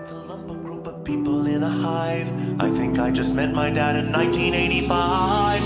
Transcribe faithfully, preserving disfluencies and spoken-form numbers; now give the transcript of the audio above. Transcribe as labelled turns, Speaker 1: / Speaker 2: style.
Speaker 1: To lump a group of people in a hive. I think I just met my dad in nineteen eighty-five.